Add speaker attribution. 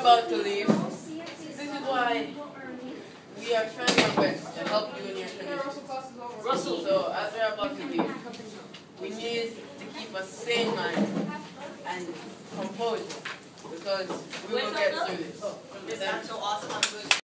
Speaker 1: about to leave. This is why we are trying our best to help you in your condition. So as we are about to leave, we need to keep a sane mind and composure because we will get through this.
Speaker 2: This is so awesome.